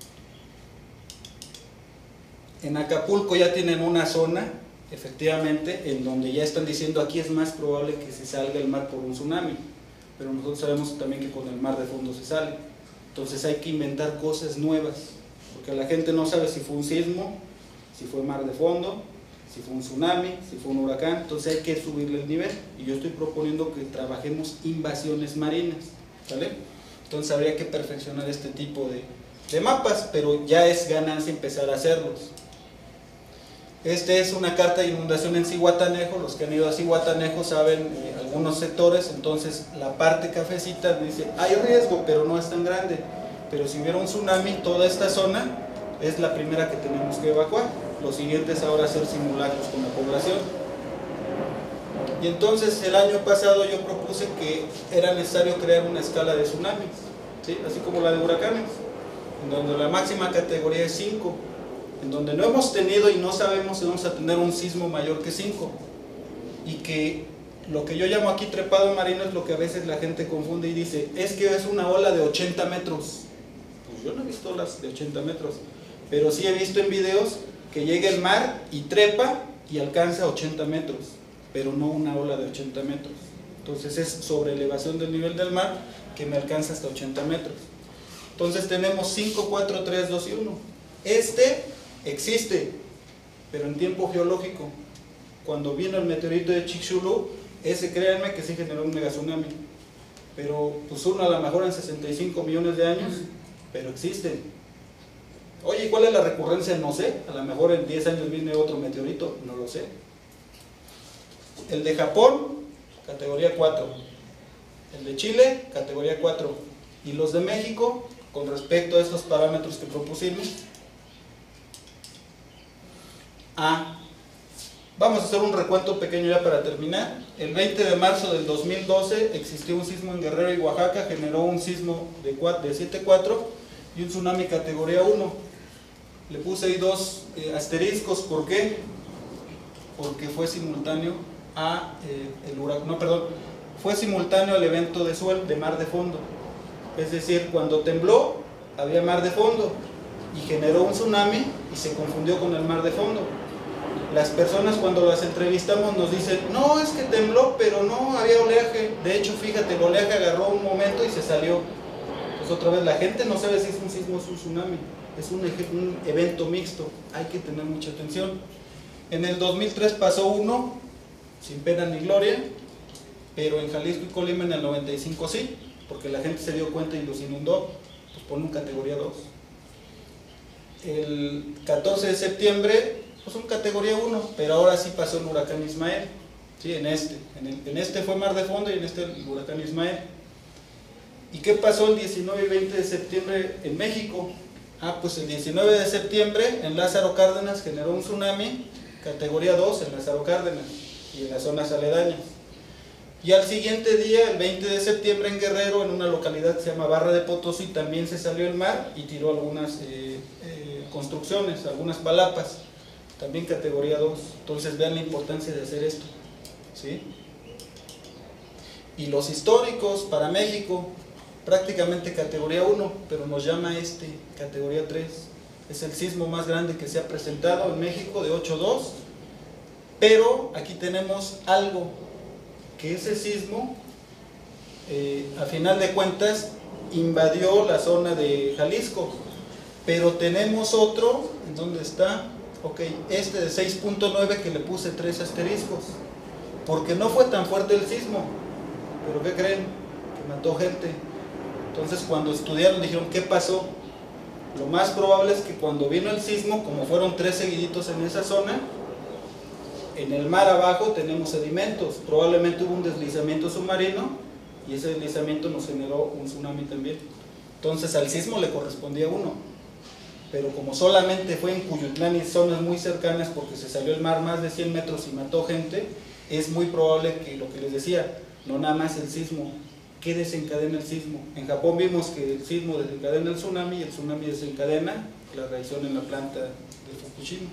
En Acapulco ya tienen una zona, efectivamente, en donde ya están diciendo aquí es más probable que se salga el mar por un tsunami. pero nosotros sabemos también que con el mar de fondo se sale. Entonces hay que inventar cosas nuevas, porque la gente no sabe si fue un sismo, si fue mar de fondo, si fue un tsunami, si fue un huracán. Entonces hay que subirle el nivel, y yo estoy proponiendo que trabajemos invasiones marinas, ¿vale? Entonces habría que perfeccionar este tipo de mapas, pero ya es ganancia empezar a hacerlos. Esta es una carta de inundación en Zihuatanejo. Los que han ido a Zihuatanejo saben algunos sectores. Entonces la parte cafecita dice, hay riesgo, pero no es tan grande. Pero si hubiera un tsunami, toda esta zona es la primera que tenemos que evacuar. Lo siguiente es ahora hacer simulacros con la población. Y entonces el año pasado yo propuse que era necesario crear una escala de tsunamis, ¿sí? Así como la de huracanes, en donde la máxima categoría es 5, en donde no hemos tenido y no sabemos si vamos a tener un sismo mayor que 5, y que lo que yo llamo aquí trepado marino es lo que a veces la gente confunde y dice, es que es una ola de 80 metros. Pues yo no he visto olas de 80 metros, pero sí he visto en videos que llega el mar y trepa y alcanza 80 metros, pero no una ola de 80 metros. Entonces es sobre elevación del nivel del mar que me alcanza hasta 80 metros. Entonces tenemos 5, 4, 3, 2 y 1. Este existe, pero en tiempo geológico. Cuando vino el meteorito de Chicxulub, ese créanme que sí generó un megatsunami, pero pues uno a lo mejor en 65 millones de años, pero existe. Oye, ¿cuál es la recurrencia? No sé, a lo mejor en 10 años viene otro meteorito, no lo sé. El de Japón, categoría 4. El de Chile, categoría 4. Y los de México, con respecto a estos parámetros que propusimos, A. Vamos a hacer un recuento pequeño ya para terminar. El 20 de marzo del 2012 existió un sismo en Guerrero y Oaxaca, generó un sismo de 7.4 y un tsunami categoría 1. Le puse ahí 2 asteriscos. ¿Por qué? Porque fue simultáneo a fue simultáneo al evento de mar de fondo. Es decir, cuando tembló había mar de fondo y generó un tsunami y se confundió con el mar de fondo. Las personas cuando las entrevistamos nos dicen, no, es que tembló, pero no había oleaje. De hecho, fíjate, el oleaje agarró un momento y se salió. Pues otra vez, la gente no sabe si es un sismo o es un tsunami. Es un evento mixto, hay que tener mucha atención. En el 2003 pasó uno, sin pena ni gloria, pero en Jalisco y Colima en el 95 sí, porque la gente se dio cuenta y los inundó, pues pone un categoría 2. El 14 de septiembre, pues un categoría 1, pero ahora sí pasó el huracán Ismael, ¿sí? En este fue mar de fondo y en este el huracán Ismael. ¿Y qué pasó el 19 y 20 de septiembre en México? Pues el 19 de septiembre en Lázaro Cárdenas generó un tsunami, categoría 2 en Lázaro Cárdenas y en las zonas aledañas. Y al siguiente día, el 20 de septiembre en Guerrero, en una localidad que se llama Barra de Potosí, también se salió el mar y tiró algunas construcciones, algunas palapas, también categoría 2. Entonces vean la importancia de hacer esto, ¿sí? Y los históricos para México, prácticamente categoría 1, pero nos llama categoría 3. Es el sismo más grande que se ha presentado en México, de 8.2, pero aquí tenemos algo, que ese sismo, a final de cuentas, invadió la zona de Jalisco, pero tenemos otro, ¿en dónde está? Ok, de 6.9 que le puse 3 asteriscos, porque no fue tan fuerte el sismo, pero ¿qué creen? Que mató gente. Entonces cuando estudiaron dijeron, ¿qué pasó? Lo más probable es que cuando vino el sismo, como fueron 3 seguiditos en esa zona, en el mar abajo tenemos sedimentos, probablemente hubo un deslizamiento submarino y ese deslizamiento nos generó un tsunami también. Entonces al sismo le correspondía 1, pero como solamente fue en Cuyutlán y zonas muy cercanas porque se salió el mar más de 100 metros y mató gente, es muy probable que lo que les decía, no nada más el sismo. ¿Qué desencadena el sismo? En Japón vimos que el sismo desencadena el tsunami y el tsunami desencadena la reacción en la planta de Fukushima.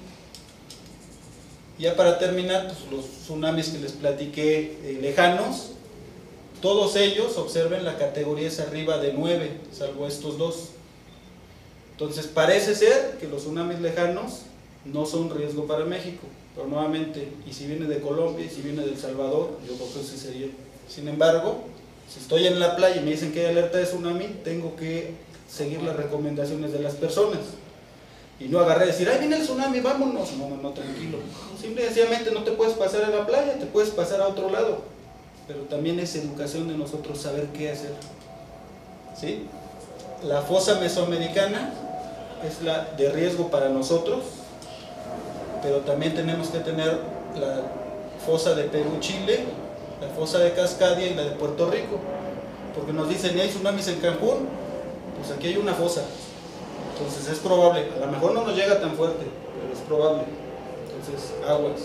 Ya para terminar, pues los tsunamis que les platiqué lejanos, todos ellos, observen, la categoría es arriba de 9, salvo estos 2. Entonces parece ser que los tsunamis lejanos no son riesgo para México, pero nuevamente, y si viene de Colombia y si viene de El Salvador, yo creo que sí sería. Sin embargo, Si estoy en la playa y me dicen que hay alerta de tsunami, tengo que seguir las recomendaciones de las personas. Y no agarré y decir, ¡ay, viene el tsunami, vámonos! No, tranquilo. Simple y sencillamente no te puedes pasar a la playa, te puedes pasar a otro lado. Pero también es educación de nosotros saber qué hacer. ¿Sí? La fosa mesoamericana es la de riesgo para nosotros, pero también tenemos que tener la fosa de Perú-Chile, la fosa de Cascadia y la de Puerto Rico. Porque nos dicen, ¿y hay tsunamis en Cancún? Pues aquí hay una fosa. Entonces es probable, a lo mejor no nos llega tan fuerte, pero es probable. Entonces, aguas.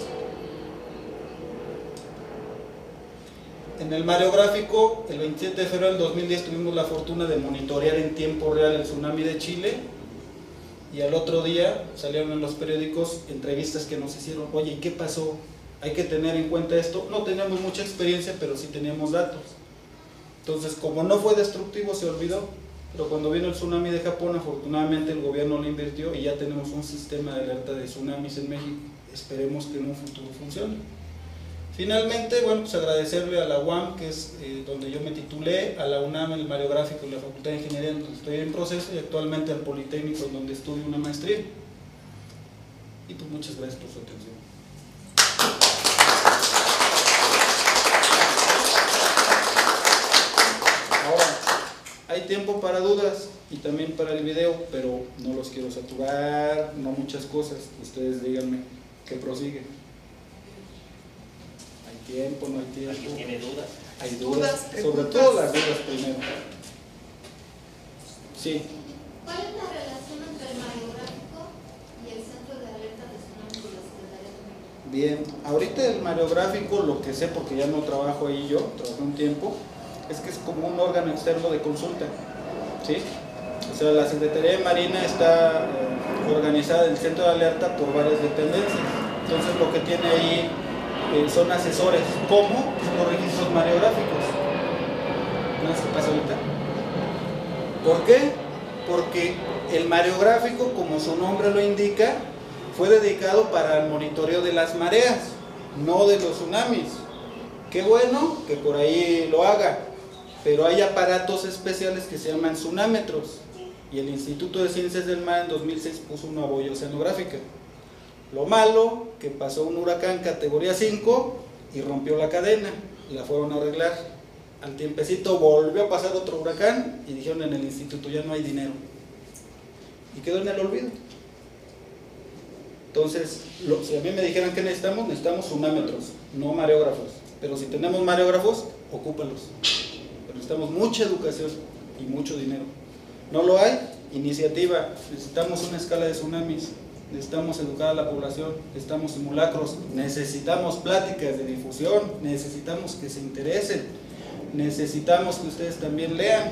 En el mareográfico, el 27 de febrero del 2010 tuvimos la fortuna de monitorear en tiempo real el tsunami de Chile, y al otro día salieron en los periódicos entrevistas que nos hicieron, oye, ¿y qué pasó? Hay que tener en cuenta esto. No teníamos mucha experiencia, pero sí teníamos datos. Entonces, como no fue destructivo, se olvidó. Pero cuando vino el tsunami de Japón, afortunadamente el gobierno lo invirtió y ya tenemos un sistema de alerta de tsunamis en México. Esperemos que en un futuro funcione. Finalmente, bueno, pues agradecerle a la UAM, que es donde yo me titulé, a la UNAM, el mareográfico, en la Facultad de Ingeniería, donde estoy en proceso, y actualmente al Politécnico, donde estudio una maestría. Y pues muchas gracias por su atención. Ahora, hay tiempo para dudas y también para el video, pero no los quiero saturar, no muchas cosas. Ustedes díganme que prosigue. Hay tiempo, no hay tiempo. ¿Alguien tiene dudas? Hay dudas, sobre todo las dudas primero. Sí. ¿Cuál es la relación entre el mareográfico y el Centro de Alerta de Tsunami de la Secretaría de Medio? Bien, ahorita el mareográfico, lo que sé, porque ya no trabajo ahí yo, trabajé un tiempo, es que es como un órgano externo de consulta, ¿sí? O sea, la Secretaría de Marina está organizada, el Centro de Alerta, por varias dependencias. Entonces lo que tiene ahí son asesores, como los registros mareográficos. ¿No es que pasa ahorita? ¿Por qué? Porque el mareográfico, como su nombre lo indica, fue dedicado para el monitoreo de las mareas, no de los tsunamis. Qué bueno que por ahí lo haga, pero hay aparatos especiales que se llaman tsunámetros, y el Instituto de Ciencias del Mar en 2006 puso una boya oceanográfica. Lo malo, que pasó un huracán categoría 5 y rompió la cadena, y la fueron a arreglar. Al tiempecito volvió a pasar otro huracán y dijeron en el instituto, ya no hay dinero. Y quedó en el olvido. Entonces, si a mí me dijeran que necesitamos tsunámetros, no mareógrafos. Pero si tenemos mareógrafos, ocúpalos. Pero necesitamos mucha educación y mucho dinero. No lo hay, iniciativa. Necesitamos una escala de tsunamis. Necesitamos educar a la población, necesitamos simulacros, necesitamos pláticas de difusión, necesitamos que se interesen, necesitamos que ustedes también lean.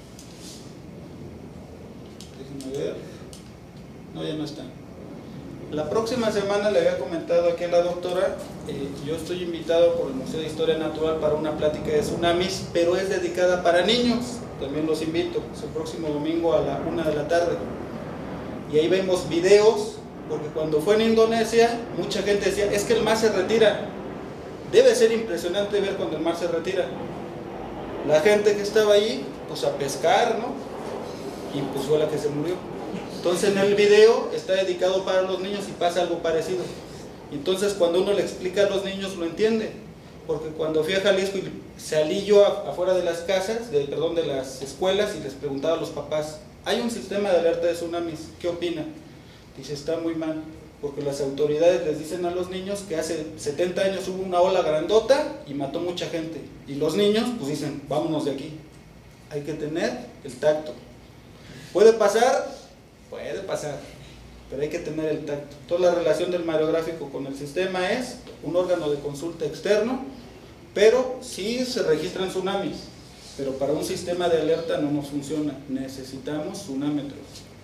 Déjenme ver. No, ya no están. La próxima semana le había comentado aquí a la doctora, yo estoy invitado por el Museo de Historia Natural para una plática de tsunamis, pero es dedicada para niños. También los invito, es el próximo domingo a la 1 de la tarde. Y ahí vemos videos. Porque cuando fue en Indonesia, mucha gente decía, es que el mar se retira. Debe ser impresionante ver cuando el mar se retira. La gente que estaba ahí, pues a pescar, ¿no? Y pues fue la que se murió. Entonces en el video está dedicado para los niños y pasa algo parecido. Entonces cuando uno le explica a los niños lo entiende. Porque cuando fui a Jalisco y salí yo afuera de las casas, de las escuelas, y les preguntaba a los papás, hay un sistema de alerta de tsunamis, ¿qué opinan? Dice, está muy mal, porque las autoridades les dicen a los niños que hace 70 años hubo una ola grandota y mató mucha gente. Y los niños pues dicen, vámonos de aquí. Hay que tener el tacto. ¿Puede pasar? Puede pasar, pero hay que tener el tacto. Toda la relación del mareográfico con el sistema es un órgano de consulta externo, pero sí se registran tsunamis, pero para un sistema de alerta no nos funciona. Necesitamos tsunámetros.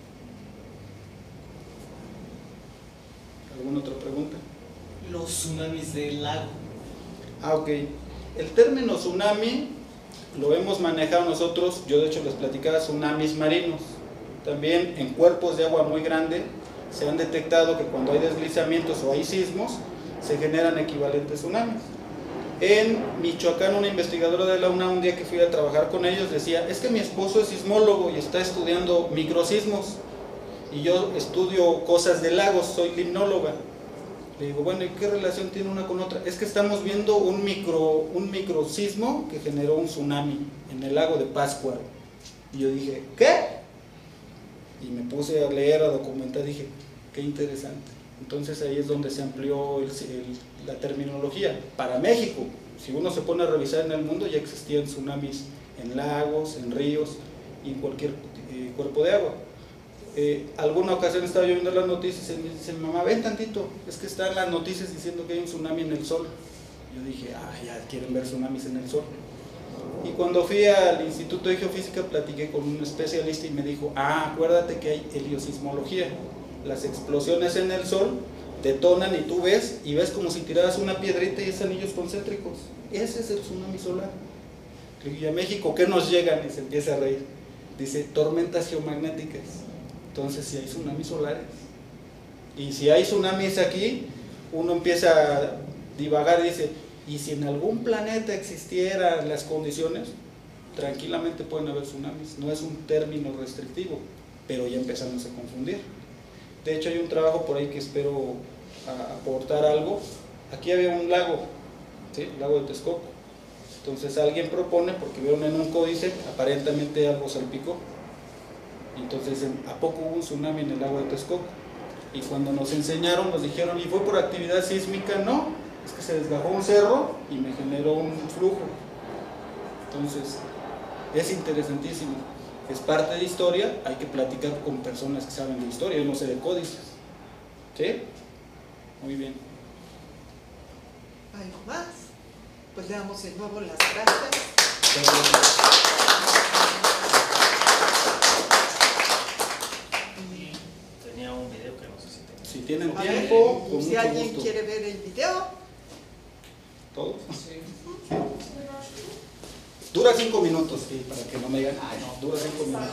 ¿Alguna otra pregunta? Los tsunamis del lago. Ok. El término tsunami lo hemos manejado nosotros, yo de hecho les platicaba tsunamis marinos. También en cuerpos de agua muy grande se han detectado que cuando hay deslizamientos o hay sismos, se generan equivalentes tsunamis. En Michoacán, una investigadora de la UNAM, un día que fui a trabajar con ellos, decía, es que mi esposo es sismólogo y está estudiando microsismos, y yo estudio cosas de lagos, soy limnóloga. Le digo, bueno, ¿y qué relación tiene una con otra? Es que estamos viendo un microsismo que generó un tsunami en el lago de Pátzcuaro. Y yo dije, ¿qué? Y me puse a leer, a documentar, dije, qué interesante. Entonces ahí es donde se amplió la terminología. Para México, si uno se pone a revisar en el mundo, ya existían tsunamis en lagos, en ríos y en cualquier cuerpo de agua. Alguna ocasión estaba yo viendo las noticias y me dice, mamá, ven tantito, es que están las noticias diciendo que hay un tsunami en el sol. Yo dije, ya quieren ver tsunamis en el sol. Y cuando fui al Instituto de Geofísica platiqué con un especialista y me dijo, acuérdate que hay heliosismología. Las explosiones en el sol detonan y tú ves como si tiraras una piedrita y es anillos concéntricos. Ese es el tsunami solar. Y a México, ¿qué nos llegan? Y se empieza a reír. Dice, tormentas geomagnéticas. Entonces, si hay tsunamis solares. Y si hay tsunamis aquí, uno empieza a divagar y dice, y si en algún planeta existieran las condiciones, tranquilamente pueden haber tsunamis. No es un término restrictivo, pero ya empezamos a confundir. De hecho, hay un trabajo por ahí que espero aportar algo. Aquí había un lago, ¿sí? El lago de Texcoco. Entonces alguien propone, porque vieron en un códice, aparentemente algo salpicó. Entonces dicen, ¿a poco hubo un tsunami en el lago de Texcoco? Y cuando nos enseñaron, nos dijeron, ¿y fue por actividad sísmica? No, es que se desgajó un cerro y me generó un flujo. Entonces, es interesantísimo. Es parte de historia, hay que platicar con personas que saben de historia, yo no sé de códices. ¿Sí? Muy bien. ¿Algo más? Pues le damos de nuevo las gracias. Tenía un video que no sé si tengo. Si tienen A tiempo, ver, con si mucho alguien gusto. quiere ver el video. ¿Todos? Sí. Dura 5 minutos, sí, para que no me digan, no, dura 5 minutos.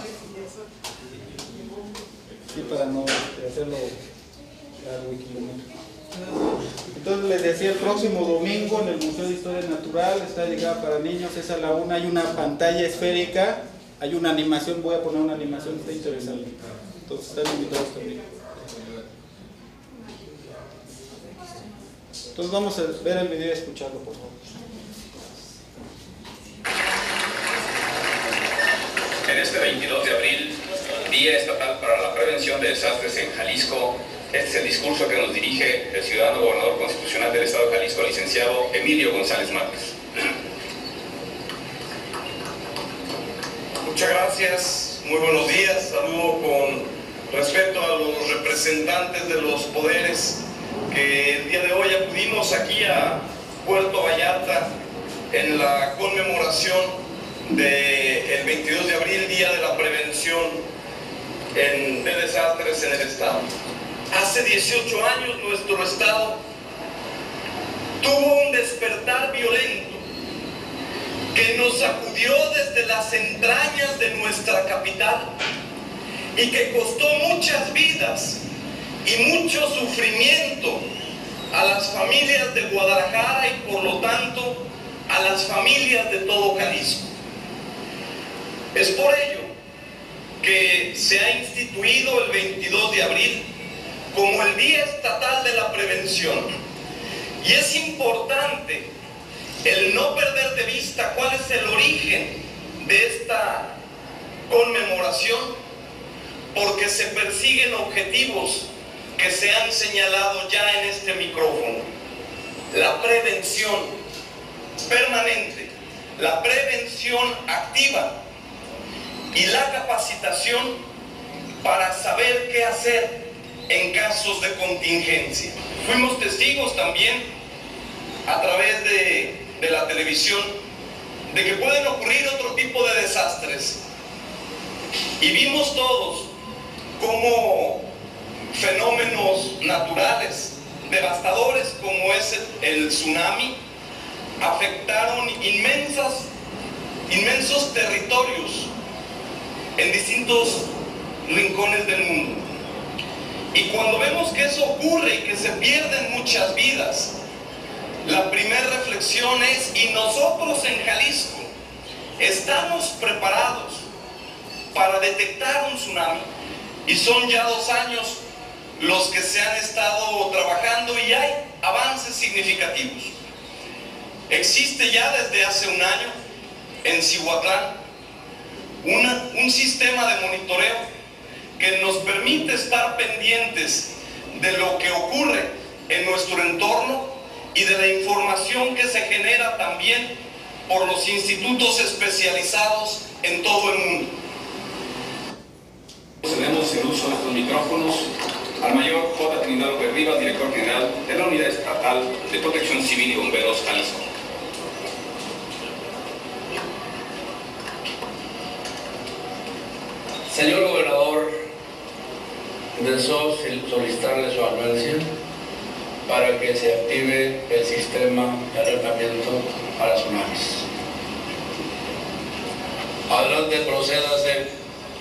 Sí, para no hacerlo largo y kilométrico. Entonces les decía, el próximo domingo en el Museo de Historia Natural, está dedicado para niños, es a la 1, hay una pantalla esférica, hay una animación, voy a poner una animación, está interesante. Entonces están invitados también. Entonces vamos a ver el video y escucharlo, por favor. En este 22 de abril, Día Estatal para la Prevención de Desastres en Jalisco, este es el discurso que nos dirige el ciudadano gobernador constitucional del Estado de Jalisco, licenciado Emilio González Márquez. Muchas gracias, muy buenos días, saludo con respeto a los representantes de los poderes que el día de hoy acudimos aquí a Puerto Vallarta en la conmemoración del 22 de abril, Día de la Prevención de Desastres en el Estado. Hace 18 años nuestro Estado tuvo un despertar violento que nos sacudió desde las entrañas de nuestra capital y que costó muchas vidas y mucho sufrimiento a las familias de Guadalajara y por lo tanto a las familias de todo Jalisco. Es por ello que se ha instituido el 22 de abril como el Día Estatal de la Prevención. Y es importante el no perder de vista cuál es el origen de esta conmemoración, porque se persiguen objetivos que se han señalado ya en este micrófono. La prevención permanente, la prevención activa y la capacitación para saber qué hacer en casos de contingencia. Fuimos testigos también a través de la televisión de que pueden ocurrir otro tipo de desastres. Y vimos todos cómo fenómenos naturales devastadores como es el tsunami afectaron inmensos territorios en distintos rincones del mundo. Y cuando vemos que eso ocurre y que se pierden muchas vidas, La primera reflexión es, ¿y nosotros en Jalisco estamos preparados para detectar un tsunami? Y son ya 2 años los que se han estado trabajando y hay avances significativos. Existe ya desde hace 1 año en Cihuatlán un sistema de monitoreo que nos permite estar pendientes de lo que ocurre en nuestro entorno y de la información que se genera también por los institutos especializados en todo el mundo. Tenemos el uso de estos micrófonos al mayor J. Trinidad López Rivas, director general de la Unidad Estatal de Protección Civil y Bomberos Jalisco. Señor gobernador, deseo solicitarle su anuencia para que se active el sistema de alertamiento para tsunamis. Adelante, procédase.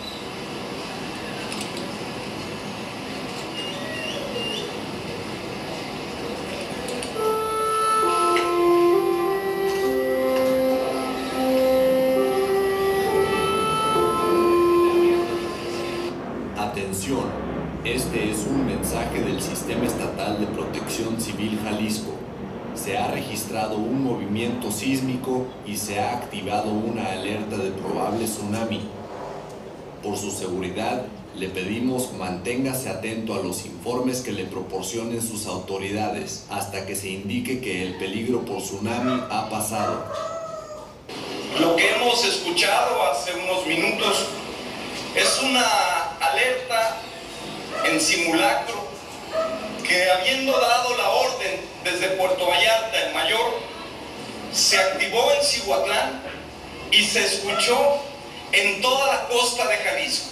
Atención, este es un mensaje del Sistema Estatal de Protección Civil Jalisco. Se ha registrado un movimiento sísmico y se ha activado una alerta de probable tsunami. Por su seguridad, le pedimos manténgase atento a los informes que le proporcionen sus autoridades hasta que se indique que el peligro por tsunami ha pasado. Lo que hemos escuchado hace unos minutos es una alerta en simulacro que, habiendo dado la orden desde Puerto Vallarta, el mayor, se activó en Cihuatlán y se escuchó en toda la costa de Jalisco.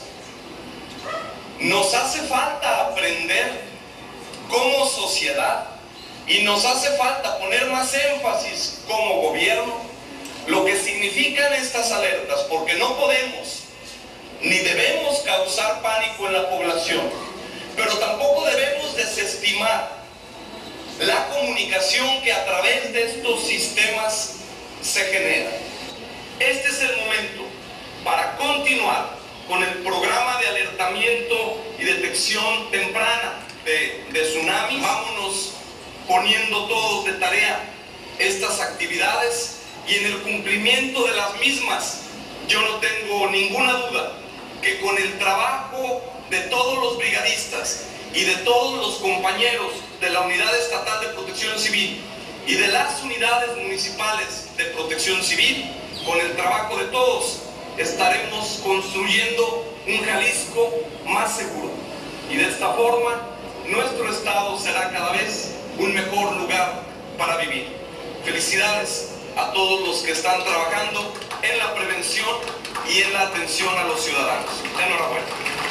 Nos hace falta aprender como sociedad y nos hace falta poner más énfasis como gobierno lo que significan estas alertas, porque no podemos ni debemos causar pánico en la población, pero tampoco debemos desestimar la comunicación que a través de estos sistemas se genera. Este es el momento para continuar con el programa de alertamiento y detección temprana de tsunamis. Vámonos poniendo todos de tarea estas actividades y en el cumplimiento de las mismas, yo no tengo ninguna duda que con el trabajo de todos los brigadistas y de todos los compañeros de la Unidad Estatal de Protección Civil y de las unidades municipales de protección civil, con el trabajo de todos, estaremos construyendo un Jalisco más seguro. Y de esta forma, nuestro estado será cada vez un mejor lugar para vivir. Felicidades a todos los que están trabajando en la prevención y en la atención a los ciudadanos. Enhorabuena.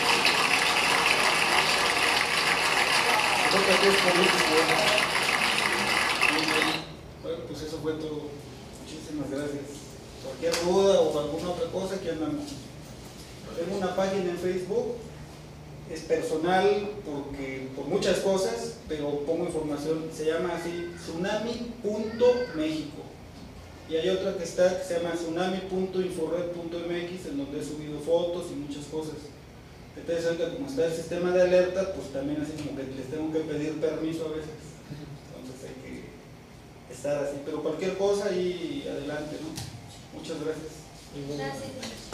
Bueno, pues eso fue todo. Muchísimas gracias. Cualquier duda o alguna otra cosa, aquí andamos. Tengo una página en Facebook, es personal porque por muchas cosas, pero pongo información, se llama así tsunami.mexico. Y hay otra que se llama tsunami.inforred.mx, en donde he subido fotos y muchas cosas. Entonces ahorita como está el sistema de alerta, pues también así como que les tengo que pedir permiso a veces. Entonces hay que estar así, pero cualquier cosa y adelante, ¿no? Muchas gracias. Gracias.